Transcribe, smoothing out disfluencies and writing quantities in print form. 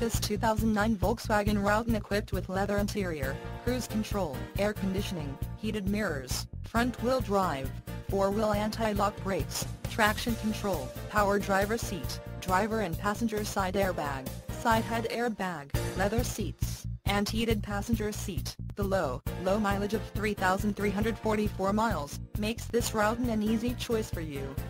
This 2009 Volkswagen Routan equipped with leather interior, cruise control, air conditioning, heated mirrors, front-wheel drive, 4-wheel anti-lock brakes, traction control, power driver seat, driver and passenger side airbag, side head airbag, leather seats, and heated passenger seat. The low mileage of 3,344 miles makes this Routan an easy choice for you.